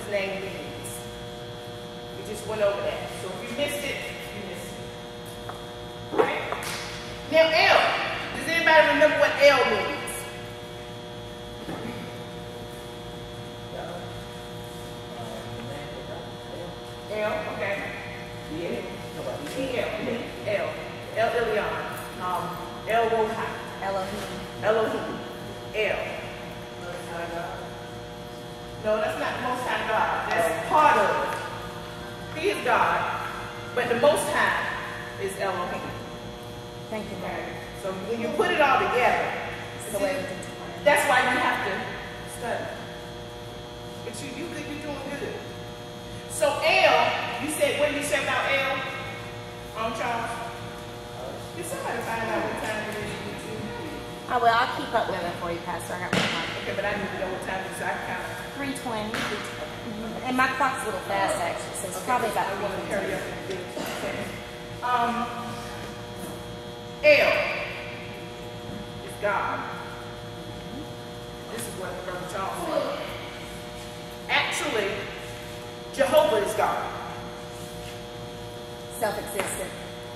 his name means. We just went over that. So if you missed it, you missed it. Right? Now El. Does anybody remember what El means? El, okay. Yeah. El. El Elyon. El Rohai. Elohim. Elohim. El. No, that's not the Most High God. That's part of it. He is God, but the Most High is Elohim. Thank you, Lord. So when you put it all together, that's why you have to study. But you're doing good. So El, you said, what did you say about El? Charles? Did somebody find out what time it is? Oh, well, I'll keep up with it for you, Pastor. I got my clock. Okay, but I need to know what time it is. I count. 3:20. And my clock's a little fast, actually, so it's probably about 3:20. I want to hurry up and get El is God. This is what Brother Charles said. Actually, Jehovah is God. Self-existent.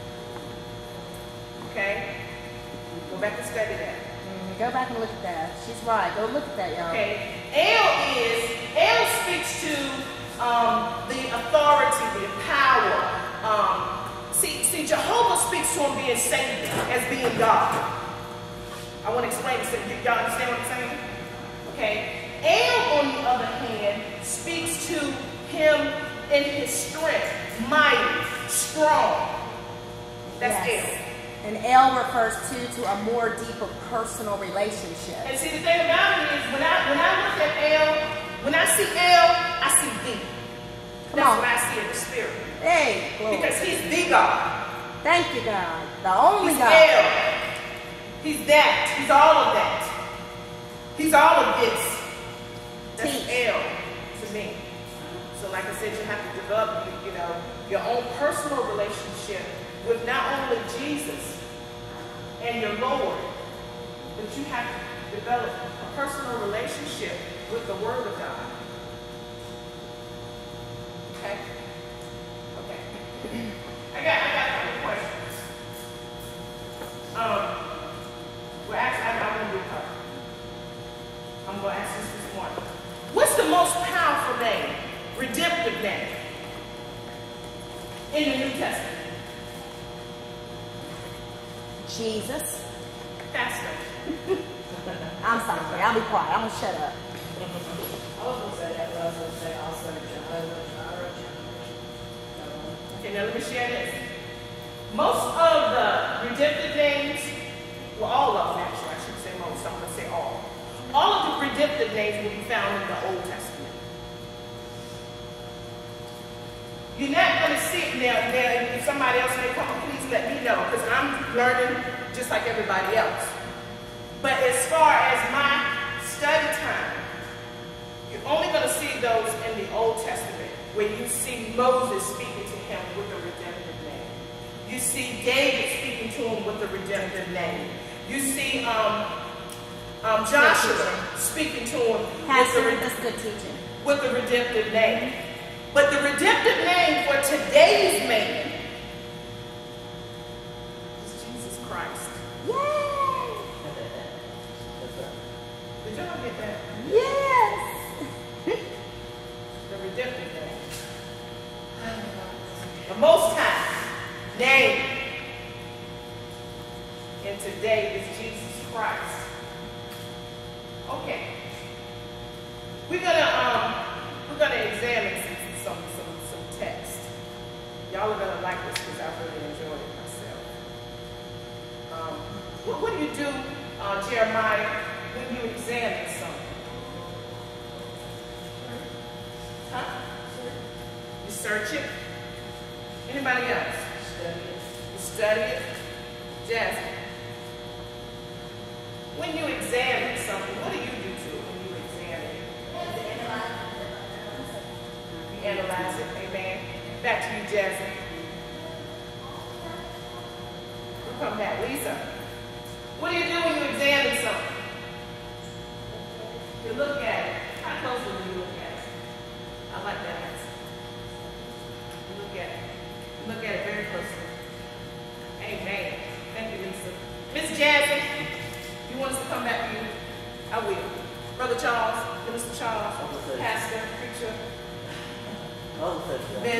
Okay? Go back and study that. Go back and look at that. She's right. Go look at that, y'all. Okay. El speaks to the authority, the power. See, Jehovah speaks to him being Savior, as being God. I want to explain this. Y'all understand what I'm saying? Okay. El, on the other hand, speaks to him in his strength, mighty, strong. That's yes. El. And El refers to a more deeper personal relationship. And see, the thing about it is, when I look at El, when I see El, I see thee. That's what I see in the spirit. Hey, glory. Because he's the God. Thank you, God. The only he's God. El. He's that. He's all of that. He's all of this. That's El to me. So like I said, you have to develop, your own personal relationship with not only Jesus and your Lord, but you have to develop a personal relationship with the Word of God. Okay? Okay. I got a couple questions. Well, actually, I'm going to do a couple. I'm going to ask this morning. What's the most powerful name, redemptive name, in the New Testament? Jesus. Pastor. I'm sorry. I'll be quiet. I'm going to shut up. I was going to say that, but I was going to say also Jehovah. Okay, now let me share this. Most of the redemptive names, well, all of them actually, I should say most, I'm going to say all. All of the redemptive names will be found in the Old Testament. You're not going to sit now, if somebody else may come, please let me know, because I'm learning just like everybody else. But as far as my study time, you're only going to see those in the Old Testament, where you see Moses speaking to him with a redemptive name. You see David speaking to him with a redemptive name. You see Joshua speaking to him with the redemptive name. But the redemptive name for today's man is Jesus Christ. Yay! Did y'all get that? Yes! The redemptive name. The Most High name in today is Jesus Christ. Okay. We're gonna examine some text. Y'all are gonna like this because I really enjoyed it myself. What do you do, Jeremiah, when you examine something? Huh? You search it. Anybody else? Study it. You study it. Jasmine. When you examine something, what do you do to it when you examine it? You analyze it. Amen. Back to you, Jasmine. We'll come back. Lisa. What do you do when you examine something? You look at it. How closely do you look at it? I apostle, pastor, preacher, evangelist.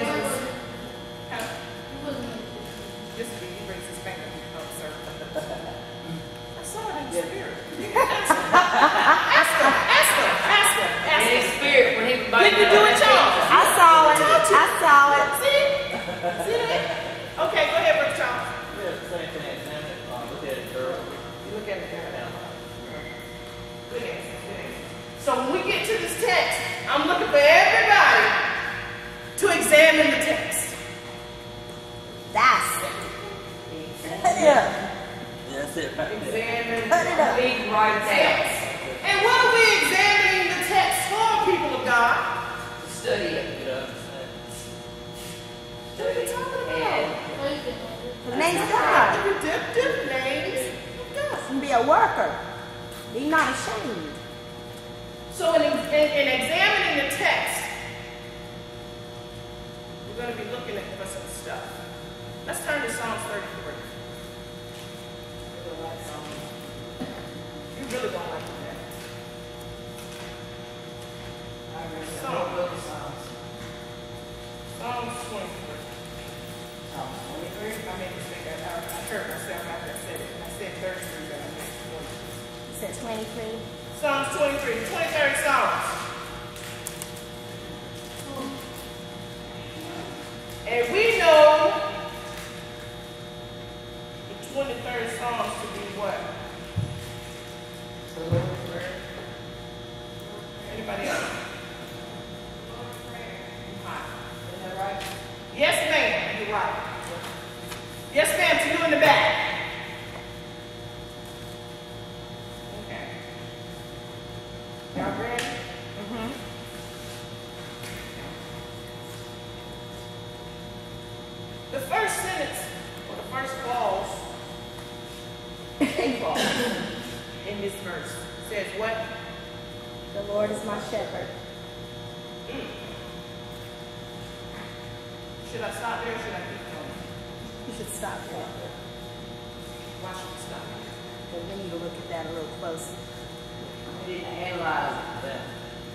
This is he brings his finger up, sir. I saw it in the spirit. Ask him. In his spirit, when he was Did you do it, y'all? I saw it. I saw it. See that? Okay, go ahead, Brother Charles. Yeah, same thing. Examine it. Look at it thoroughly. Look at it there. Good answer. So when we get to this text, I'm looking for everybody to examine the text. That's it. Put it up. That's it right there. Examine Put it up. big right text. And what are we examining the text for, people of God? Study it. Get up. What are we talking about? The name's of God. The redemptive names of God. And be a worker. Be not ashamed. So in examining the text, we're going to be looking at some stuff. Let's turn to Psalms 33. You really don't like that. Psalms 23. I made a mistake. I heard myself after I said it. I said 33, but I meant 20. It said 23. Psalms 23, the 23rd Psalms. And we know the 23rd Psalms to be what? Anybody else? Isn't that right? Yes, ma'am. You're right. Yes, ma'am, to you in the back. Okay. Y'all ready? Mm-hmm. The first sentence, or the first clause, a clause in this verse says what? The Lord is my shepherd. Should I stop there or should I keep going? You should stop there. Why should we stop there? But we need to look at that a little closer. We didn't analyze that.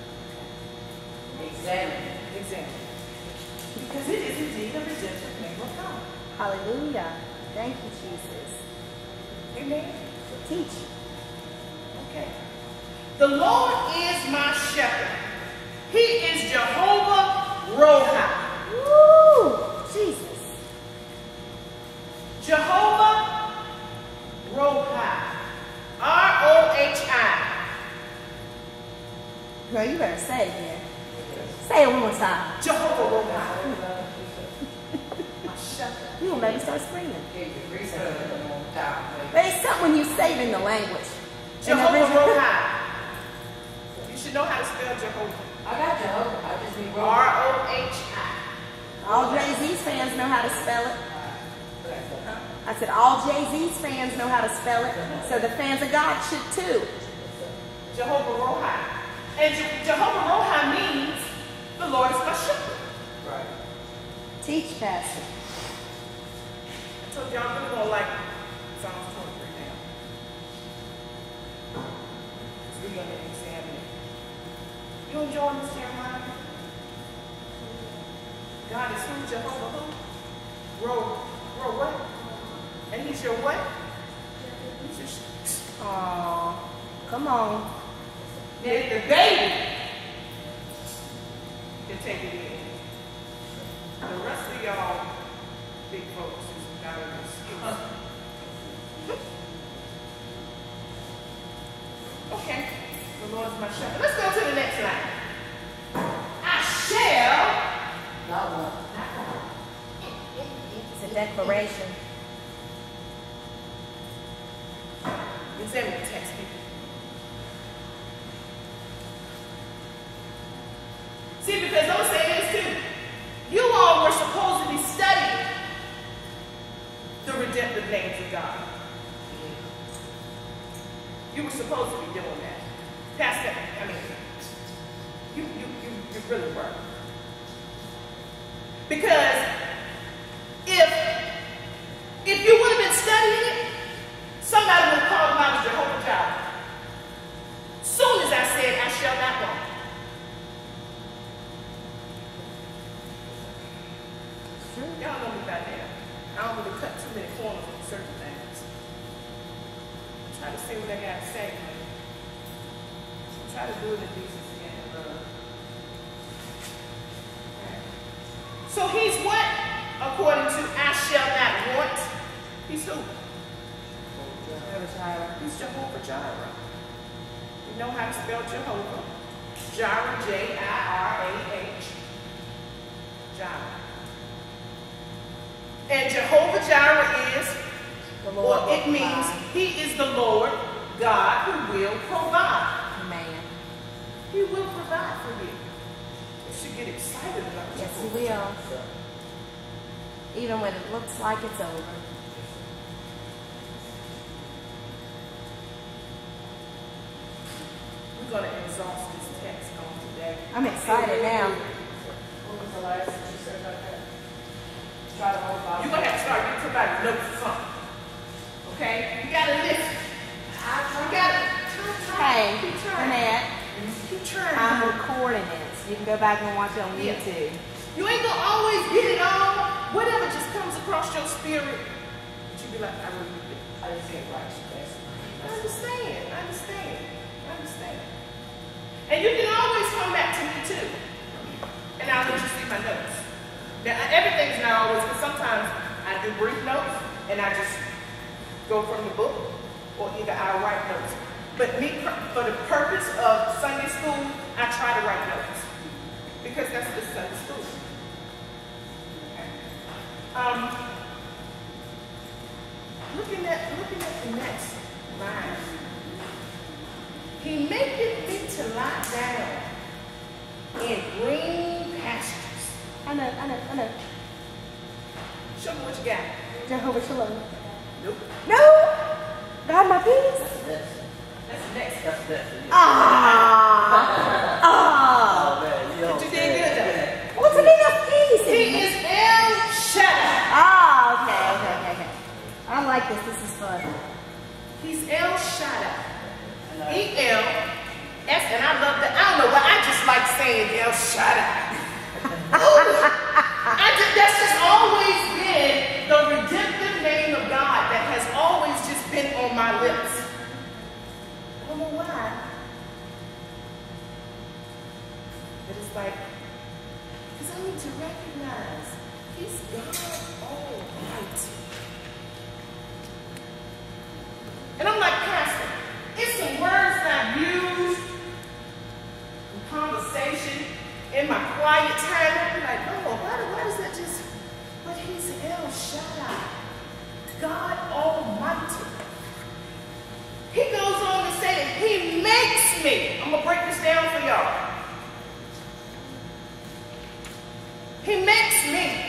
Examine it. Example. Because it is indeed a redemptive name of God. Hallelujah. Thank you, Jesus. Amen. Teach. Okay. The Lord is my shepherd. He is Jehovah Rohi. Woo! Jesus. Jehovah Rohi. R-O-H-I. Girl, you better say it again. Say it one more time. Jehovah Rohi. My shepherd. You gonna make me start screaming. Get your research on top. But it's something when you say it in the language. Jehovah Rohi. You should know how to spell Jehovah. I got Jehovah. I just need R-O-H-I. All Jay-Z's fans know how to spell it. I said all Jay-Z's fans know how to spell it. So the fans of God should too. Jehovah Rohi. And Jehovah Rohi means the Lord is my shepherd. Right. Teach, Pastor. I told y'all I'm really gonna like Psalms 23 now. So we're gonna examine it. You enjoying this, Jeremiah? God is who? Jehovah who? Ro what? And he's your what? He's your Aw, come on. then the baby can take it in. The rest of y'all big folks is got an excuse. Okay. The Lord is my shepherd. Let's go to the next line. I shall. Not one. It's a declaration. Examine the text, people. See, because I'm saying this too. You all were supposed to be studying the redemptive names of God. You were supposed to be doing that. Pastor, I mean, you really were. Because if you would have been studying it, somebody would have called him out as Jehovah Jireh. Soon as I said, I shall not want. Y'all know me by now. I don't really cut too many corners on certain things. Try to say what I gotta say. Try to do it in decency and love. Right. So he's what? According to I shall not want. He's who? He's Jehovah Jireh. You know how to spell Jehovah? Jireh, J-I-R-A-H. Jireh. And Jehovah Jireh is, or it means he is the Lord God who will provide. Man. He will provide for you. You should get excited about it. Yes, he will. Even when it looks like it's over. We're going to exhaust this text on today. I'm excited now. When was the last that you said about that? Try to hold on. You're going to have to start getting somebody notes or something. Okay? You got to listen. You got to Hey, keep trying. Annette, Keep trying. I'm recording this. You can go back and watch it on Yeah. YouTube. You ain't going to always get it all. Whatever just comes across your spirit, but you be like, I really need it. I just can't write you guys. I understand. And you can always come back to me too. And I'll let you see my notes. Now, everything's not always, because sometimes I do brief notes and I just go from the book, or either I write notes. But me, for the purpose of Sunday school, I try to write notes. Because that's the Sunday school. Okay. Looking at the next line. He maketh me to lie down in green pastures. I know. Show me what you got. Jehovah Shalom. Nope. No! God, my peace. That's the next. That's that. Ah! Ah! Oh, man, you know. But you did good though. What's the meaning of peace? He is El Shaddai. Ah, okay. I like this. This is fun. He's El Shaddai. E-L-S, and I love that. I don't know why, I just like saying El Shaddai. That's just always been the redemptive name of God that has always just been on my lips. I don't know why. But it's like, because I need to recognize He's God Almighty. And I'm like, Pastor, it's some words that I've used in conversation, in my quiet time. I'm like, oh, why does that just, but he's El Shaddai, God Almighty. He goes on to say that he makes me. I'm going to break this down for y'all. He makes me.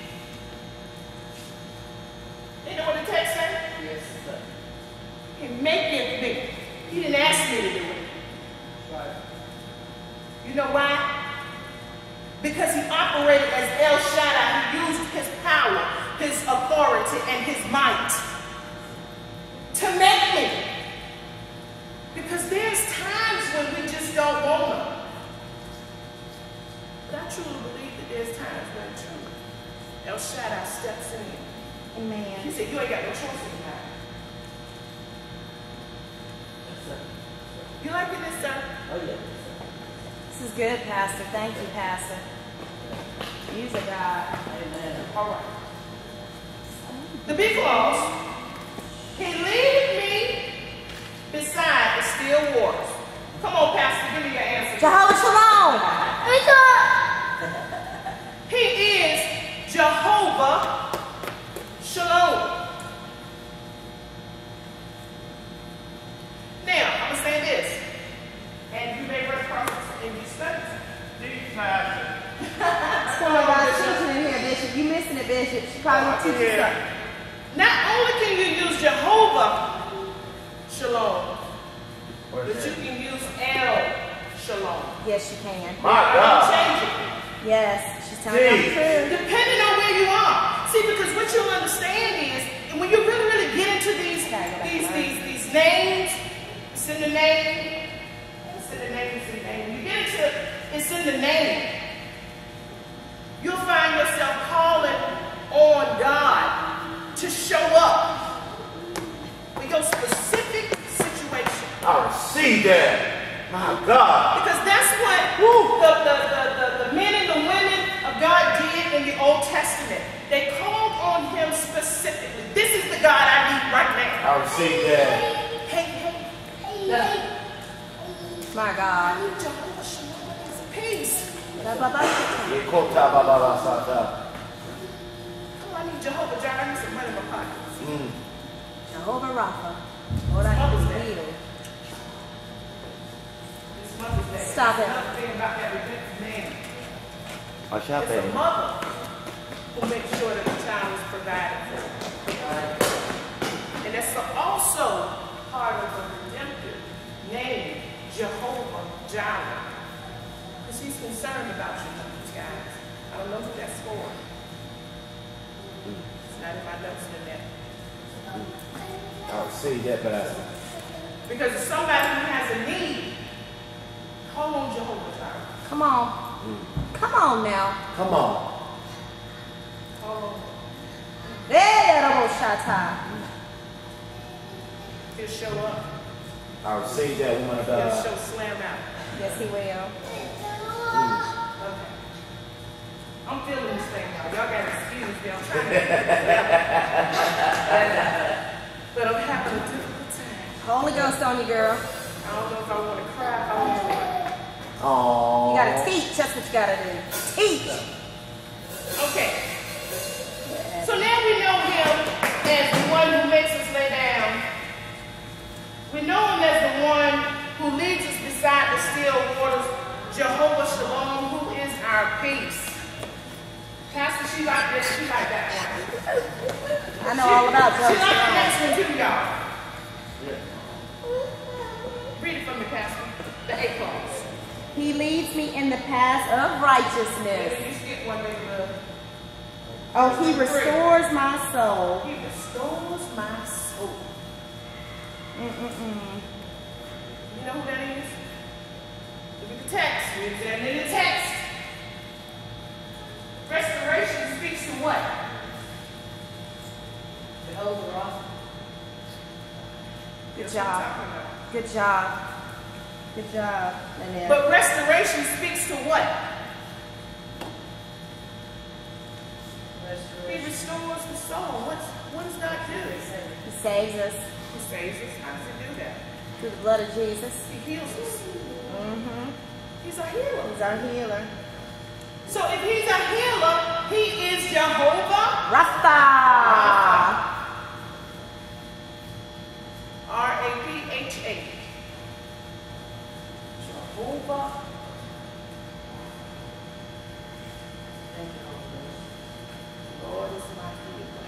You know what the text says? Yes, sir. He maketh me. He didn't ask me to do it. Right. You know why? Because he operated as El Shaddai. He used his power, his authority, and his might to make me. Because there's times when we just don't want him. But I truly believe that there's times when truly El Shaddai steps in. Amen. He said, you ain't got no choice in that. Yes, sir. You liking this, sir? Oh, yeah. This is good, Pastor. Thank you, Pastor. Use it, God. Amen. All right. The big clause. He leadeth me beside the still waters. Come on, Pastor, give me your answer. Jehovah Shalom. He is Jehovah Shalom. Now, I'm going to say this, and you may run across this in your studies. What's going on, teaching in here, Bishop? You missing it, Bishop. She probably won't teach you something. Not only can you use Jehovah Shalom, but you can use El Shalom. Yes, you can. I'm changing. Yes, she's telling you the truth. Depending on where you are. See, because what you'll understand is, and when you really get into these names, it's in the name, it's in the name, it's in the name. When you get into it's in the name, you'll find yourself calling receive that. My God. Because that's what the men and the women of God did in the Old Testament. They called on him specifically. This is the God I need right now. I receive that. Hey. My God. I need Jehovah Shalom as a peace. Ba, ba, ba. Yekota baba basata. Oh, I need Jehovah Jireh. I need some money in my pockets. Jehovah Rapha. Lord, I need to heal. This Mother's Day. Stop it. Another thing about that repentant man. Watch out, It's a baby. mother who makes sure that the child is provided for. And that's also part of the redemptive name, Jehovah Jireh. Because he's concerned about you, guys. I don't know who that's for. It's not in my notes in that. I receive that, but Because if somebody who has a need, call on Jehovah Jireh. Come on. Come on now. come on. Call on him. Hey, Shata. He'll show up. I receive that, woman of He'll God. show slam out. Yes, he will. Okay. I'm feeling this thing now. Y'all got to excuse me. I'm trying to but I'm having a difficult time. Holy Ghost on you, girl. I don't know if I want to cry. I don't know what. Oh. You gotta teach. That's what you gotta do. Teach. Okay. So now we know him as the one who makes us lay down. We know him as the one who leads us beside the still waters. Jehovah Shalom, who is our peace. Pastor, she like this. She like that one. I know all about She Jehovah like the Shalom. next one too, y'all. Read it from me, Pastor. The A clause. He leads me in the paths of righteousness. You skip one, baby love. Oh, he restores my soul. He restores my soul. You know who that is? Look at the text. We examine the text. Restoration speaks to what? Jehovah Rapha. Good That's what I'm job. talking about. Good job. Good job, Lynette. But restoration speaks to what? He Restoration. restores the soul. What does God do? He saves us He saves us. How does he do that? through the blood of Jesus. He heals us. Mm-hmm. He's a healer. He's our healer. So if he's a healer, he is Jehovah Rapha. R-A-P-H-A. Jehovah. Thank you, Holy Ghost. Lord is my healer.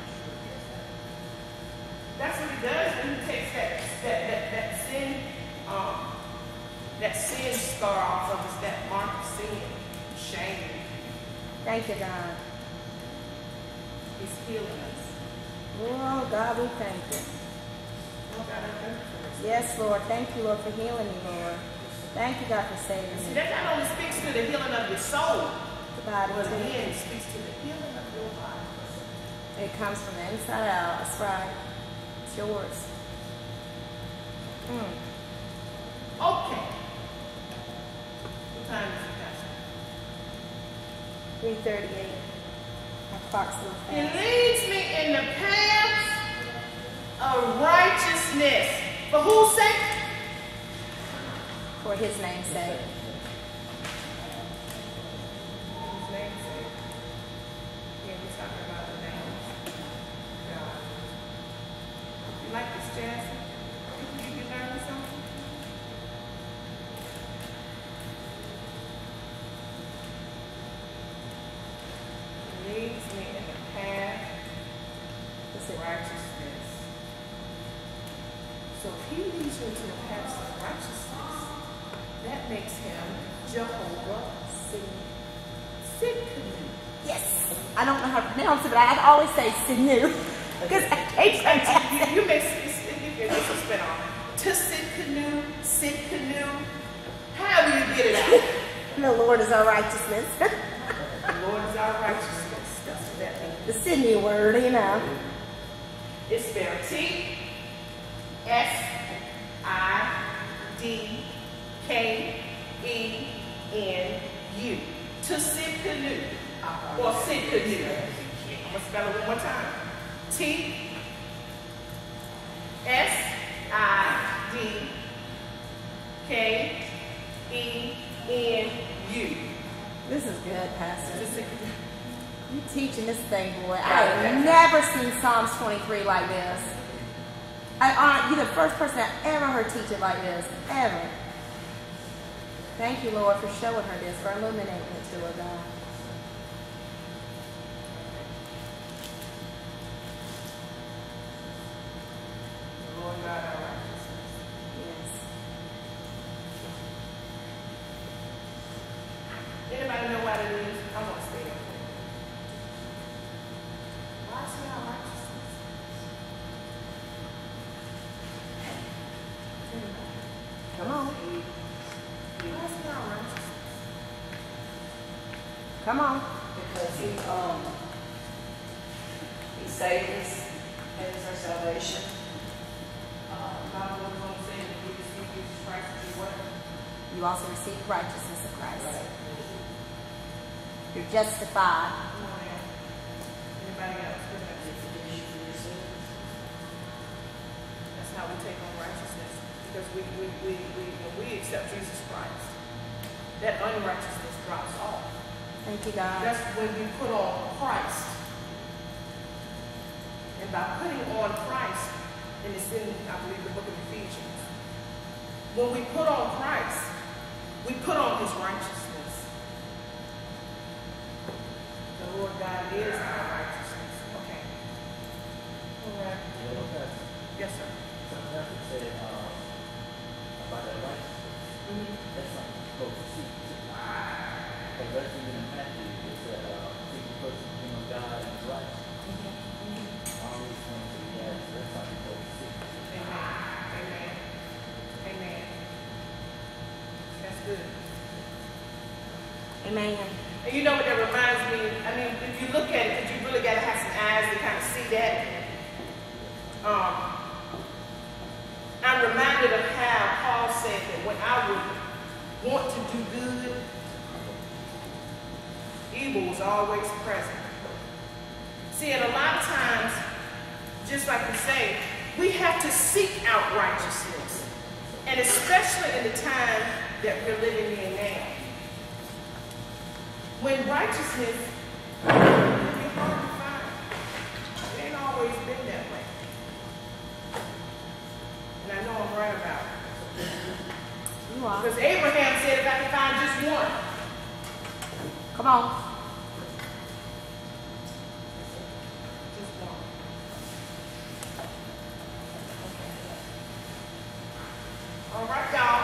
That's what he does when he takes that sin scar off of us, that mark of sin, shame. Thank you, God. He's healing us. Oh, God, we thank you. Oh, God, I thank you for this. Yes, Lord. Thank you, Lord, for healing me, Lord. Thank you, God, for saving See, me. that not only speaks to the healing of your soul, The body, but too. again, it speaks to the healing of your body. It comes from the inside out. That's right. It's yours. Okay. What time is it, Pastor? 3:38. My clock's a little He fast. leads me in the paths of righteousness. For whose sake? For his name's sake. Whose name's sake? Yeah, we're talking about the name of God. You like this, Jasmine? You learn something? He leads me in the path That's of it. righteousness. So if he leads you into the paths of righteousness, that makes him Jehovah Sidkenu. Yes. I don't know how to pronounce it, but I always say Sinu. Because I hate that. You mix it's a spin off. To Sidkenu, Sidkenu. How do you get it out? The Lord is our righteousness. The Lord is our righteousness. That's what that means. The Sydney word, you know. It's spelled T-S-I-D-K-E-N-U. S-I-D-K-E-N-U. Tsidkenu. Or Sidkenu. I'm going to spell it one more time. T-S-I-D-K-E-N-U. This is good, Pastor. You teaching this thing, boy. I have never seen Psalms 23 like this. You're the first person I ever heard teach it like this. Ever. Thank you, Lord, for showing her this, for illuminating it to her, God. Lord God, our righteousness. Yes. Anybody know what it is? I'm going to stay there. Why is he our righteousness? Come on. Why is he our righteousness? Come on. Because he saved us, gave us our salvation. God was going to say that we receive Jesus Christ as what? You also receive the righteousness of Christ. Right. You're justified. Come on now. Anybody else? That's how we take on righteousness. Because when we accept Jesus Christ, that unrighteousness drops off. Thank you, God. That's when we put on Christ. And by putting on Christ, and it's in, I believe, the book of Ephesians, when we put on Christ, we put on his righteousness. The Lord God is our righteousness. Okay. All right. Yes, sir. Sometimes it said about that righteousness. That's something you're supposed to seek. But that's even in Matthew, it said, seek the first kingdom of God and his righteousness. All these things that he has, that's something you're supposed to seek. Amen. Amen. That's good. Amen. And you know what that reminds me? I mean, if you look at it, because you really got to have some eyes to kind of see that. I'm reminded of how Paul said that when I would want to do good, evil was always present. See, and a lot of times, just like you say, we have to seek out righteousness. And especially in the time that we're living in now. When righteousness can be hard to find. It ain't always been that way. And I know I'm right about it. You are. Because Abraham said if I can find just one. Come on. Just one. All right, y'all.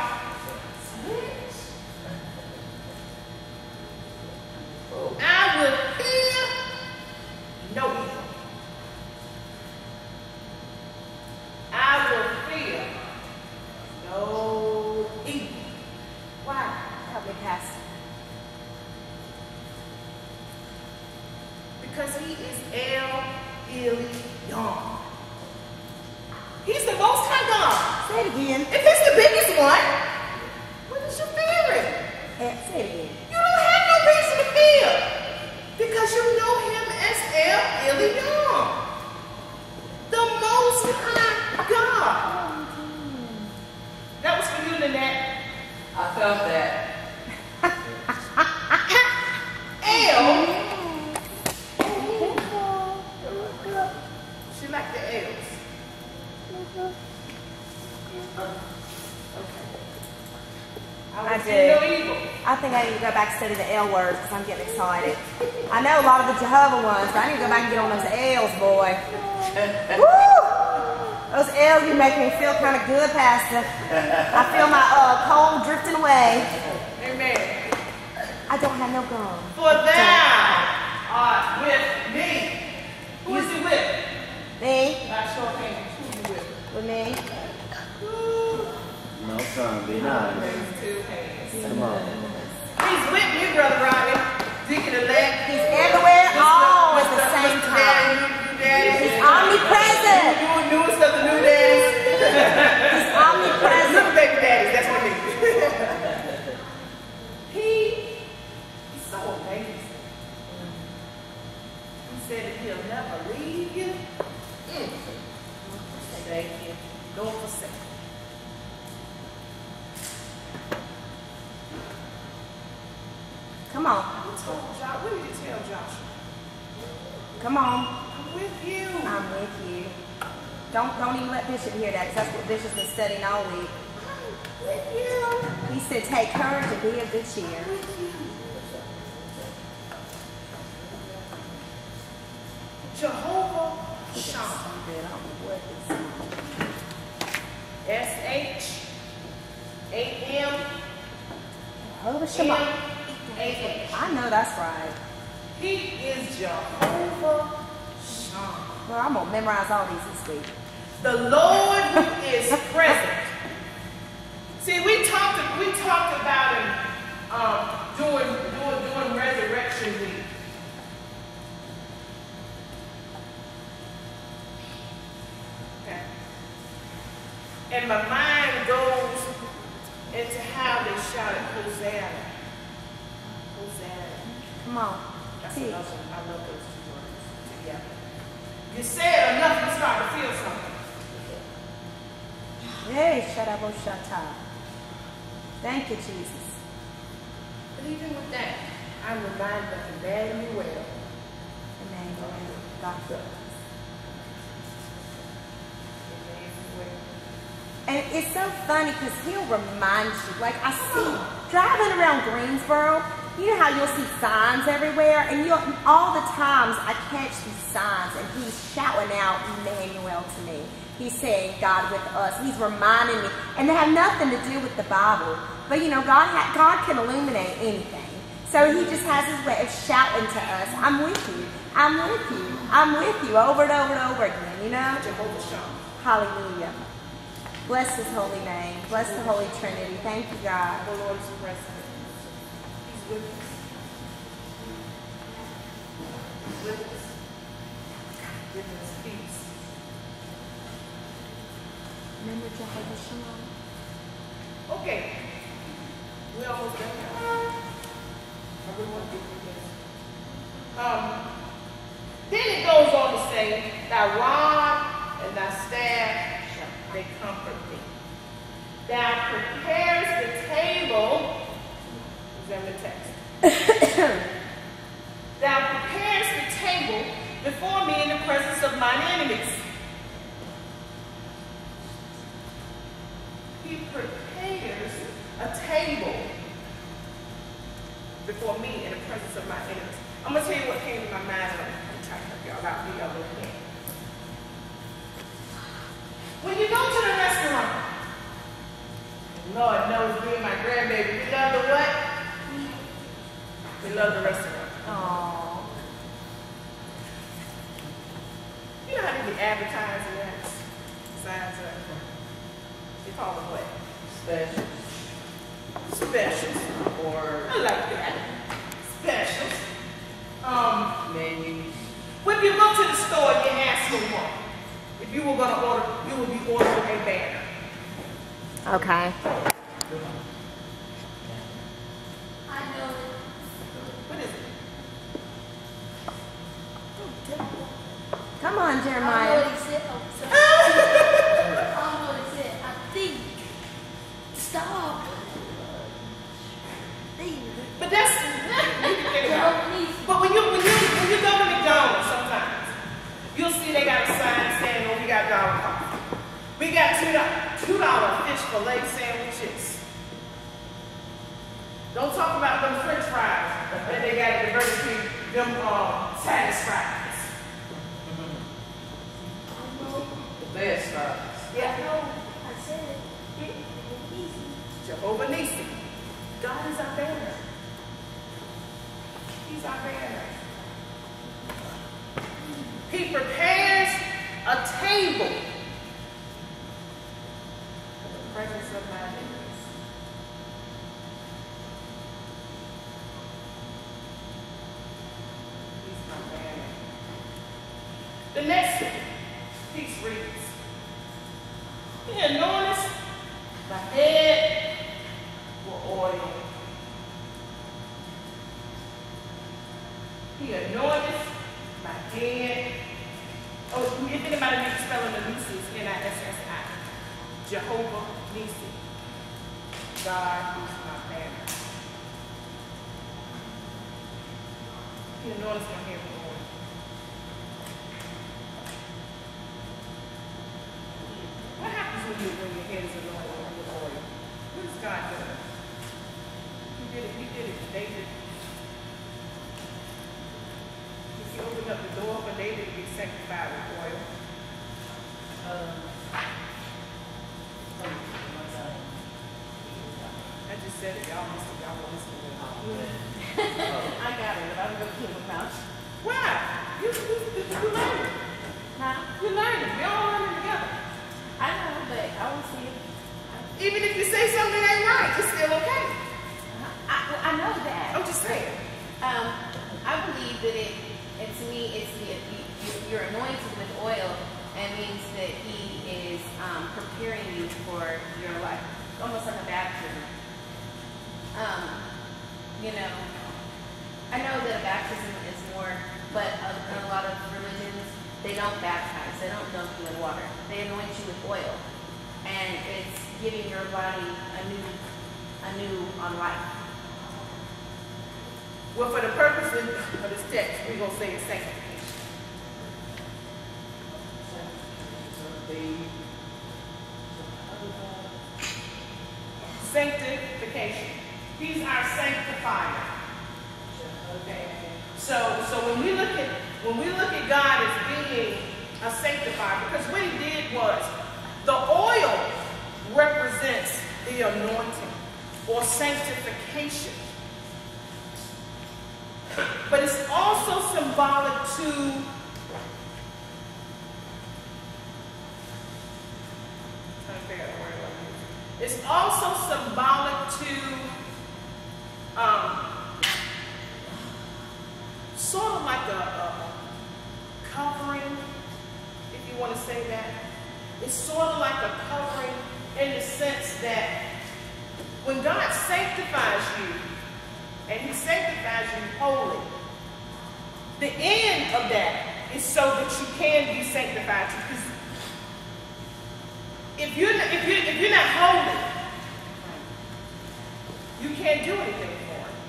I will fear no evil. I will fear no evil. Why? Help me, Pastor. Because he is El Elyon. He's the most high God. Say it again. If he's the biggest one, what is your fearing? Say it again. You don't have no reason to fear. Because you know him as El Elyon. The most high God. That was for you, Lynette. I felt that. El. She liked the L's. I I will fear no do. evil. I think I need to go back and study the L words because I'm getting excited. I know a lot of the Jehovah ones, but I need to go back and get on those L's, boy. Woo! Those L's, you make me feel kind of good, Pastor. I feel my cold drifting away. Amen. I don't have no gum. For thou art with me. Who is he with? Me? By show of hands. Who is he with? With me? No, son, be nice. Raise two hands. Come on. He's with me, Brother Robbie. Deacon elect. He's everywhere, all at the same time. He's omnipresent. Newest of the new daddies. He's omnipresent. Little baby daddies. That's what said that he'll never leave you. Thank you. Don't forsake. Come on. What did you tell Joshua? Come on. I'm with you. I'm with you. Don't even let Bishop hear that, because that's what Bishop's been studying all week. I'm with you. He said, take courage and be of good cheer. Jehovah Shammah. S-H-A-M. Jehovah Shammah. M-A-H. I know that's right. He is Jehovah Shammah. Well, I'm going to memorize all these this week. The Lord who is present. See, we talked about him during Resurrection Week. Okay. And my mind goes into how they shouted Hosanna. Hosanna. Come on. That's Teach. another one. I love those two words together. You say it enough, you start to feel something. Hey, Shadaboshata. Thank you, Jesus. But even with that, I'm reminded of Emmanuel. Emmanuel. God. And it's so funny because he'll remind you. Like I see driving around Greensboro, you know how you'll see signs everywhere, and all the times I catch these signs, and he's shouting out Emmanuel to me. He's saying God with us. He's reminding me, and they have nothing to do with the Bible, but you know God can illuminate anything. So he just has his way of shouting to us, "I'm with you. I'm with you. I'm with you," over and over and over again. You know. Jehovah Shammah. Hallelujah. Bless his holy name. Bless the Holy Trinity. Thank you, God. The Lord is present. He's with us. He's with us. Giving us peace. Remember Jehovah Shalom. Okay. We almost done now. Everyone get through this. Then it goes on to say, thy rod and thy staff, they comfort thee. Thou prepares the table. Is that the text? Thou prepares the table before me in the presence of mine enemies. He prepares a table before me in the presence of my enemies. I'm going to tell you what came to my mind. I'm trying to help y'all out the other way. When you go to the restaurant, Lord knows me and my grandbaby, we love the what? We love the restaurant. Aww. You know how they be advertising that? Signs up. They call them what? Specials. Specials. Or I like that. Specials. menus. When you go to the store and you ask for one, if you were going to order, you would be ordering a banner. Okay. I know it. What is it? Come on, I don't know Jeremiah. what he said. Oh, sorry. I don't know what he said. I think. Stop. But that's you can think about it. But when you go to McDonald's sometimes, you'll see they got a sign saying, "Oh, we got dollar coffee. We got $2 fish fillet sandwiches." Don't talk about them French fries that they got at the Burger King. Them satis fries. The best fries. Yeah. I said it. Easy. Jehovah Nissi. God is our banner. He's our banner. He prepares a table in the presence of my enemies. He's my banner. The next piece reads, He anointeth my head with oil. He anointeth my head. Oh, if anybody needs spelling the Nisi, it's Nissi. Jehovah Nisi. God is my banner. You notice my hair going. What happens when your head is anointed with oil? What does God do? He did it for David. He opened up the door for David to be sanctified with oil. I just said it, y'all must have y'all listening to it. I got it, but I'm going to keep my mouth. Why? You learn. Huh? You learn it. We all learn it together. I know, but I want to see it. Even if you say something ain't right, it's still okay. I know that. I'm just saying. I believe that and to me, it's you're anointed with oil, and means that He is preparing you for your life, almost like a baptism. You know, I know that a baptism is more, but in a lot of religions, they don't baptize. They don't dunk you in water. They anoint you with oil, and it's giving your body a new on life. Well, for the purposes of this text, we're going to say it's sanctification. Sanctification. He's our sanctifier. Okay. So when we look at God as being a sanctifier, because what He did was the oil represents the anointing or sanctification. But it's also symbolic to it's also symbolic to sort of like a covering, if you want to say that. It's sort of like a covering in the sense that when God sanctifies you, and He sanctifies you holy, the end of that is so that you can be sanctified. Because if you're not holy, you can't do anything for Him.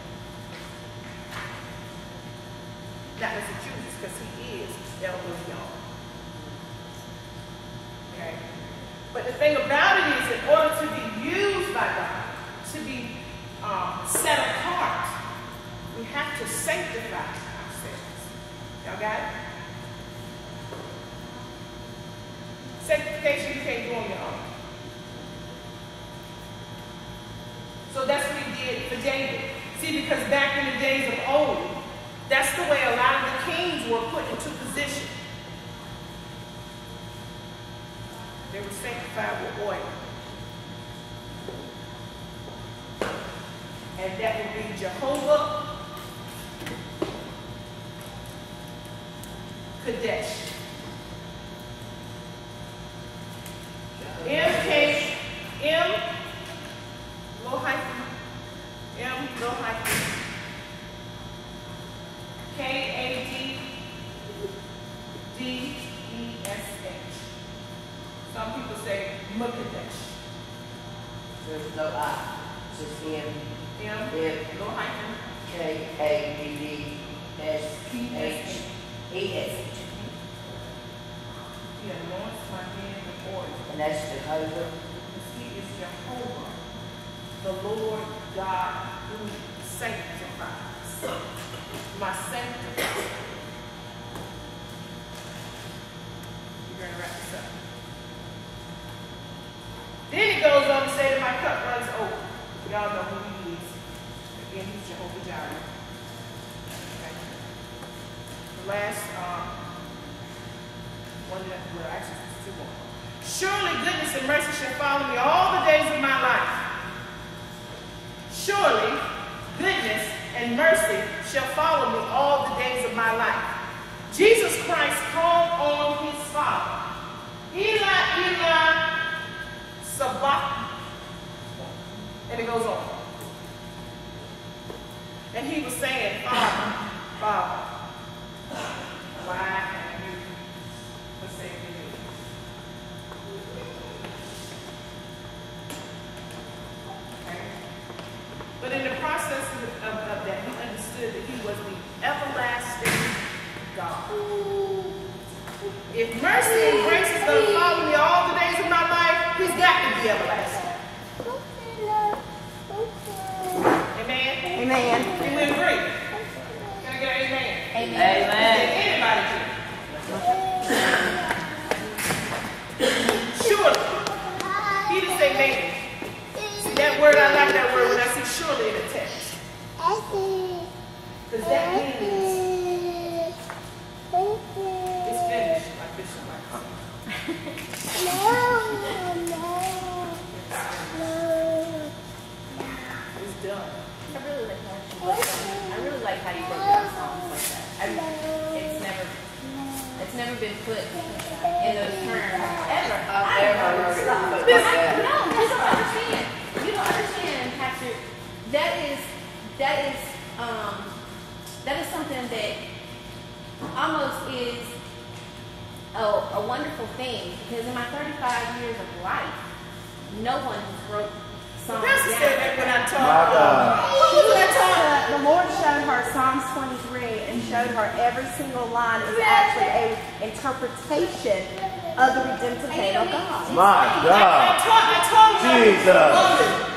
Not as He chooses, because He is Elohim. Okay? But the thing about it is, in order to be used by God, to be set apart, we have to sanctify ourselves. Y'all got it? Sanctification you can't do on your own. So that's what He did for David. See, because back in the days of old, that's the way a lot of the kings were put into position. They were sanctified with oil. And that would be Jehovah Kadesh. M, low hyphen, M, low hyphen, K-A-D-D-E-S-H. Some people say Makadesh. There's no I. It's just M. M, low hyphen, K-A-D-D-S-H-E-S. He anoints my hand with oil. And that's Jehovah. He is Jehovah, the Lord God who sanctifies. My sanctifier. We're going to wrap this up. Then He goes on to say that my cup runs over. Y'all know who He is. Again, He's Jehovah Jireh. Okay. The last one that well, actually it's two more. Surely goodness and mercy shall follow me all the days of my life. Surely goodness and mercy shall follow me all the days of my life. Jesus Christ called on His Father. Eli, Eli, Sabachthani. And it goes on. And He was saying, Father, Father. Like God. If mercy and grace is going to follow me all the days of my life, He's got to be everlasting. Amen? Amen. And we agree. Can I get an amen? Amen. Amen. Anybody can. Surely. He didn't say maybe. See, that word, I like that word when I see surely in the text. Because that means it's finished, like Bishop might say. It's done. I really like how you broke down songs like that. It's never been put in those terms ever. I've never heard it put like that. No, you don't understand. You don't understand, Pastor. That is something that almost is a wonderful thing, because in my 35 years of life, no one has broke songs Pastor down. said that when I My taught. God. The Lord showed her Psalms 23 and showed her every single line is actually a interpretation of the redemptive hand of God. My God. I taught Jesus. London